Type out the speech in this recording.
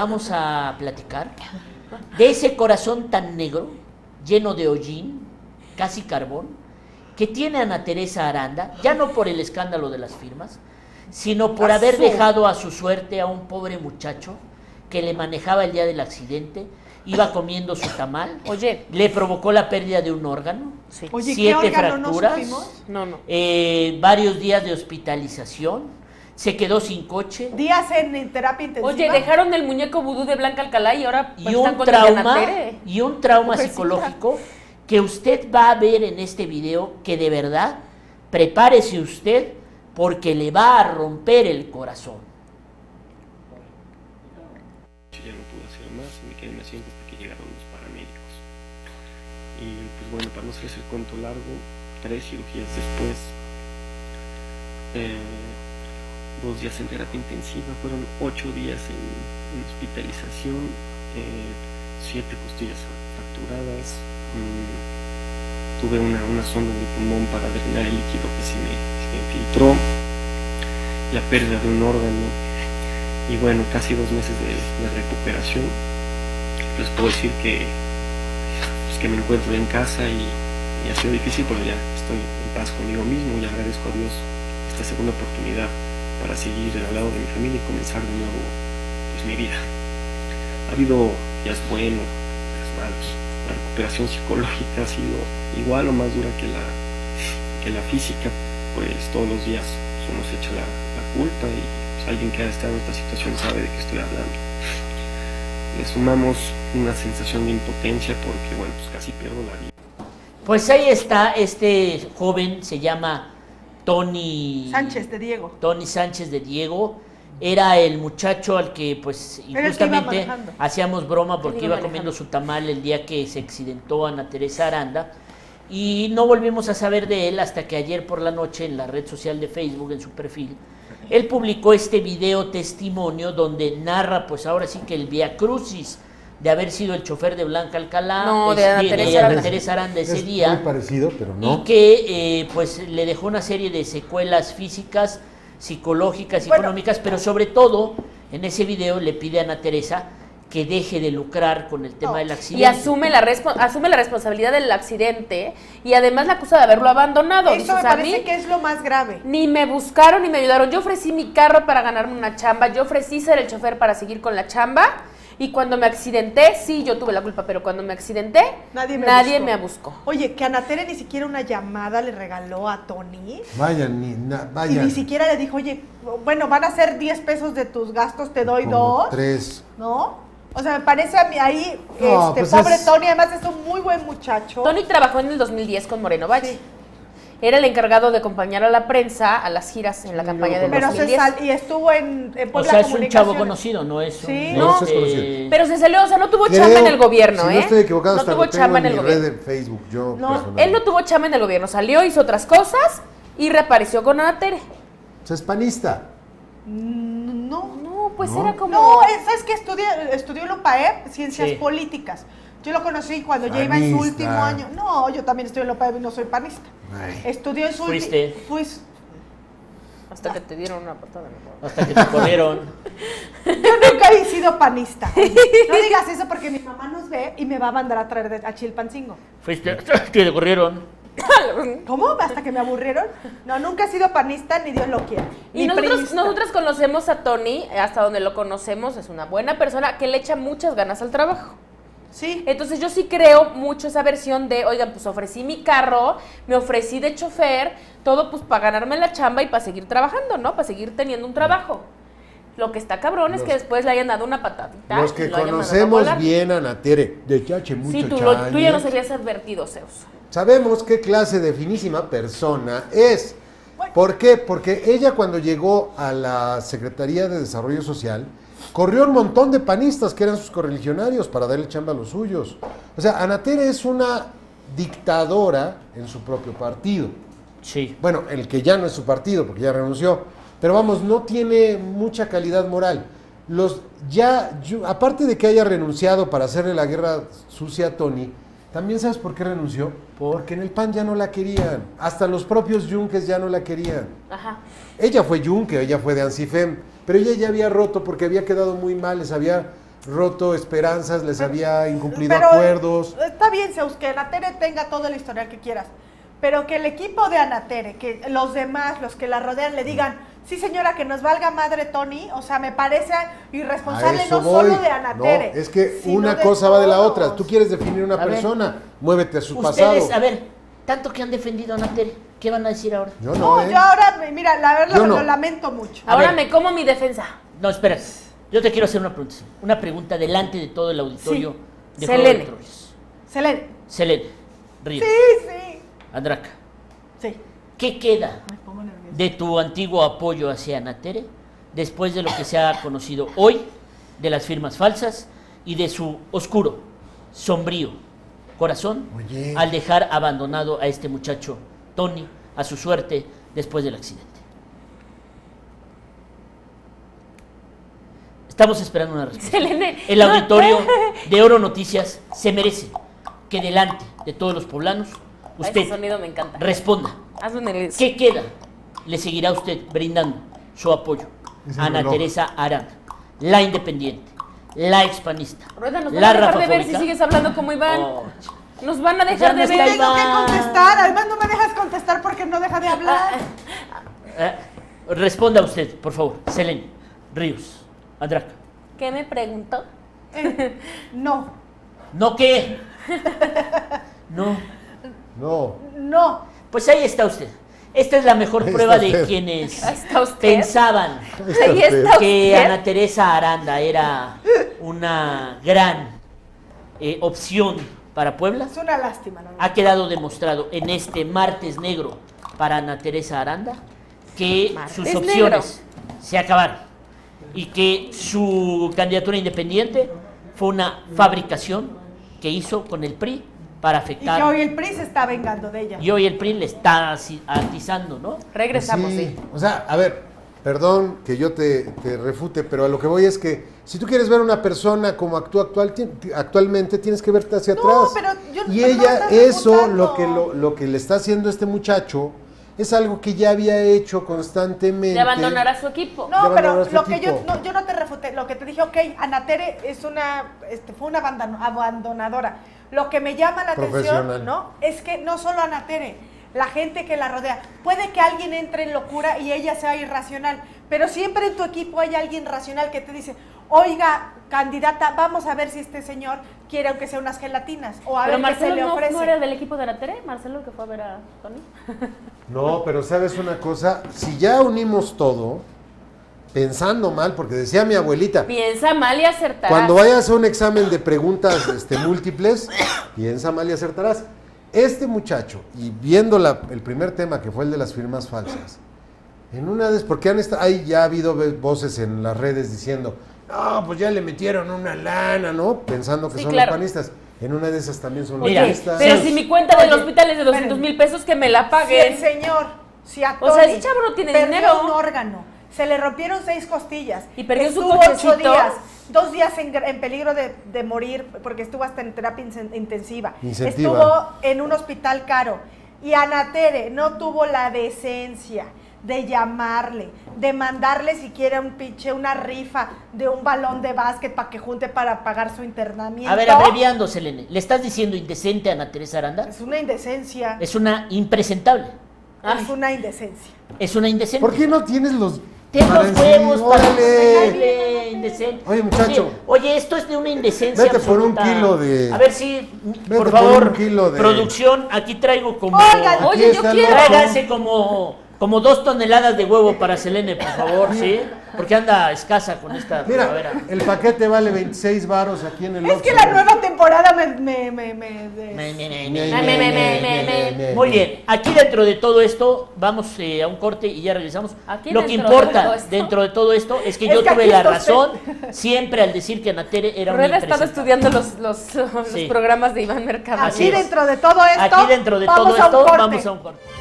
vamos a platicar de ese corazón tan negro, lleno de hollín, casi carbón, que tiene Ana Teresa Aranda, ya no por el escándalo de las firmas, sino por haber dejado a su suerte a un pobre muchacho que le manejaba el día del accidente, iba comiendo su tamal, le provocó la pérdida de un órgano, 7 fracturas, varios días de hospitalización, se quedó sin coche. Días en terapia intensiva. Oye, dejaron el muñeco vudú de Blanca Alcalá y ahora pues, un trauma psicológico que usted va a ver en este video, que de verdad, prepárese usted, porque le va a romper el corazón. Ya no pude hacer más, me quedé en asiento hasta que llegaron los paramédicos. Y pues bueno, para no hacerse el cuento largo, 3 cirugías después, 2 días en terapia intensiva, fueron 8 días en hospitalización, 7 costillas fracturadas, tuve una sonda de pulmón para drenar el líquido que se me infiltró, la pérdida de un órgano y bueno, casi 2 meses de recuperación. Les puedo decir que, pues, que me encuentro en casa y ha sido difícil, pero ya estoy en paz conmigo mismo y agradezco a Dios esta segunda oportunidad para seguir al lado de mi familia y comenzar de nuevo pues, mi vida. Ha habido días buenos, días malos. La recuperación psicológica ha sido igual o más dura que la física, pues todos los días uno se echa la culpa y pues, alguien que ha estado en esta situación sabe de qué estoy hablando. Le sumamos una sensación de impotencia porque bueno, pues casi pierdo la vida. Pues ahí está, este joven se llama Tony Sánchez de Diego. Tony Sánchez de Diego. Era el muchacho al que pues injustamente hacíamos broma porque iba comiendo su tamal el día que se accidentó Ana Teresa Aranda, y no volvimos a saber de él hasta que ayer por la noche en la red social de Facebook, en su perfil, él publicó este video testimonio donde narra pues ahora sí que el viacrucis de haber sido el chofer de Blanca Alcalá, de Ana Teresa Aranda ese día. Muy parecido, pero no. Y que pues le dejó una serie de secuelas físicas, psicológicas, económicas, pero sobre todo en ese video le pide a Ana Teresa que deje de lucrar con el tema del accidente. Y asume la responsabilidad del accidente y además la acusa de haberlo abandonado. Eso me parece que es lo más grave. Ni me buscaron ni me ayudaron. Yo ofrecí mi carro para ganarme una chamba, yo ofrecí ser el chofer para seguir con la chamba. Y cuando me accidenté, sí, yo tuve la culpa, pero cuando me accidenté, nadie me buscó. Oye, que Ana Tere ni siquiera una llamada le regaló a Tony. Vaya. Y ni siquiera le dijo, oye, bueno, van a ser 10 pesos de tus gastos, te doy como 2. 3. ¿No? O sea, me parece a mí ahí, No, pues pobre Tony, además es un muy buen muchacho. Tony trabajó en el 2010 con Moreno Valle. Sí. Era el encargado de acompañar a la prensa a las giras en la campaña del 2010. Y estuvo en Puebla. O sea, es un chavo conocido, no es sí, no, pero se salió, o sea, no tuvo chamba en el gobierno, si no estoy equivocado, no tuvo chamba en el gobierno. Red de Facebook, yo él no tuvo chamba en el gobierno, salió, hizo otras cosas y reapareció con Ana Tere. O sea, es panista. No, pues era como... No, ¿sabes qué? Estudió en la UPAEP, Ciencias Políticas. Yo lo conocí cuando ya iba en su último año. No, yo también estoy en la UPAEP y no soy panista. Estudió en su último... Hasta que te dieron una patada. Hasta que te corrieron. Yo nunca he sido panista. No digas eso porque mi mamá nos ve y me va a mandar a traer a Chilpancingo. Fuiste hasta que te corrieron. ¿Cómo? ¿Hasta que me aburrieron? No, nunca he sido panista, ni Dios lo quiera. Y nosotros conocemos a Tony, hasta donde lo conocemos, es una buena persona que le echa muchas ganas al trabajo. Sí. Entonces yo sí creo mucho esa versión de, oigan, pues ofrecí mi carro, me ofrecí de chofer, todo pues para ganarme la chamba y para seguir trabajando, ¿no? Para seguir teniendo un trabajo. Lo que está cabrón es que después le hayan dado una patadita. Los que conocemos bien a Ana Tere, de chache mucho sí, tú ya no serías advertido, Zeus. Sabemos qué clase de finísima persona es. ¿Por qué? Porque ella cuando llegó a la Secretaría de Desarrollo Social, corrió un montón de panistas que eran sus correligionarios para darle chamba a los suyos. O sea, Ana Tere es una dictadora en su propio partido. Sí. Bueno, el que ya no es su partido, porque ya renunció. Pero vamos, no tiene mucha calidad moral. Aparte de que haya renunciado para hacerle la guerra sucia a Tony, ¿también sabes por qué renunció? Porque en el PAN ya no la querían. Hasta los propios yunques ya no la querían. Ajá. Ella fue yunque, ella fue de Ansifem, pero ella ya había roto porque había quedado muy mal, les había roto esperanzas, les había incumplido acuerdos. Está bien, Zeus, que Anatere tenga todo el historial que quieras, pero que el equipo de Anatere, que los demás, los que la rodean, le digan, sí señora, que nos valga madre Tony, o sea, me parece irresponsable no solo de Anatere. No, es que una cosa va de la otra. Tú quieres definir una persona, muévete a su pasado. A ver, tanto que han defendido a Anatere, ¿qué van a decir ahora? Yo no, yo ahora, mira, la verdad lo lamento mucho. Ahora me como mi defensa. No, espera, yo te quiero hacer una pregunta delante de todo el auditorio de Juego de Tronos. Selene Ríos. Sí. Andraca. Sí. ¿Qué queda de tu antiguo apoyo hacia Anatere después de lo que se ha conocido hoy, de las firmas falsas y de su oscuro, sombrío corazón al dejar abandonado a este muchacho, Tony, a su suerte después del accidente? Estamos esperando una respuesta. El auditorio de Oro Noticias se merece que delante de todos los poblanos usted sonido me encanta. Responda. ¿Qué queda? Le seguirá usted brindando su apoyo a Ana Teresa Aranda, la independiente, la expanista, Rueda, nos van a dejar de ver si sigues hablando como Iván. Nos van a dejar de ver. Tengo que contestar, además no me dejas contestar porque no deja de hablar. Responda usted, por favor, Selene Ríos Andraca. ¿Qué me preguntó? No. ¿No qué? No. Pues ahí está usted. Esta es la mejor prueba de quienes pensaban que Ana Teresa Aranda era una gran opción para Puebla. Es una lástima, ¿no? Ha quedado demostrado en este martes negro para Ana Teresa Aranda que sus opciones se acabaron y que su candidatura independiente fue una fabricación que hizo con el PRI para afectar. Y que hoy el PRI se está vengando de ella. Y hoy el PRI le está atizando, ¿no? Regresamos, sí. O sea, a ver, perdón que yo te refute, pero a lo que voy es que si tú quieres ver una persona como actúa actualmente, tienes que verte hacia atrás. Pero y ella, eso, lo que le está haciendo este muchacho, es algo que ya había hecho constantemente. De abandonar a su equipo. No, pero lo que yo no te refuté, lo que te dije, ok, Anatere fue una abandonadora. Lo que me llama la atención, ¿no? Es que no solo Anatere, la gente que la rodea. Puede que alguien entre en locura y ella sea irracional, pero siempre en tu equipo hay alguien racional que te dice, oiga, candidata, vamos a ver si este señor quiere aunque sea unas gelatinas, o a ver qué se le ofrece. ¿No era del equipo de Anatere? ¿Marcelo que fue a ver a Tony? No, pero ¿sabes una cosa? Si ya unimos todo, pensando mal, porque decía mi abuelita, piensa mal y acertarás. Cuando vayas a un examen de preguntas múltiples, piensa mal y acertarás. Este muchacho, y viendo el primer tema que fue el de las firmas falsas, en una vez, porque ya ha habido voces en las redes diciendo, no, pues ya le metieron una lana, ¿no? Pensando que son los panistas. En una de esas también son los panistas. Pero si mi cuenta del hospital es de 200,000 pesos, que me la paguen. Si el señor, a Tony, o sea, ese chavo no tiene dinero. Un órgano, se le rompieron 6 costillas. Y perdió su cochecito. 8 días, 2 días en peligro de morir, porque estuvo hasta en terapia intensiva. Estuvo en un hospital caro. Y Anatere no tuvo la decencia de llamarle, de mandarle siquiera una rifa de un balón de básquet para que junte para pagar su internamiento. A ver, abreviando, Selene, ¿le estás diciendo indecente a Ana Teresa Aranda? Es una indecencia. Es una impresentable. Es una indecencia. Es una indecencia. ¿Por qué no tienes los... Ten los huevos para decirle indecente? Oye, muchacho. Oye, esto es de una indecencia Vete absoluta. por un kilo de... A ver si, por favor, producción, aquí traigo como... Oye, yo quiero... Tráiganse como 2 toneladas de huevo para Selene, por favor, ¿sí? Porque anda escasa con esta primavera. Mira, el paquete vale 26 varos aquí en el Oxxo. Es que la nueva temporada Muy bien, aquí dentro de todo esto, vamos a un corte y ya regresamos. Lo que importa dentro de todo esto es que yo tuve la razón siempre al decir que Anatere era una empresa. He estado estudiando los programas de Iván Mercado. Aquí dentro de todo esto, vamos a un corte.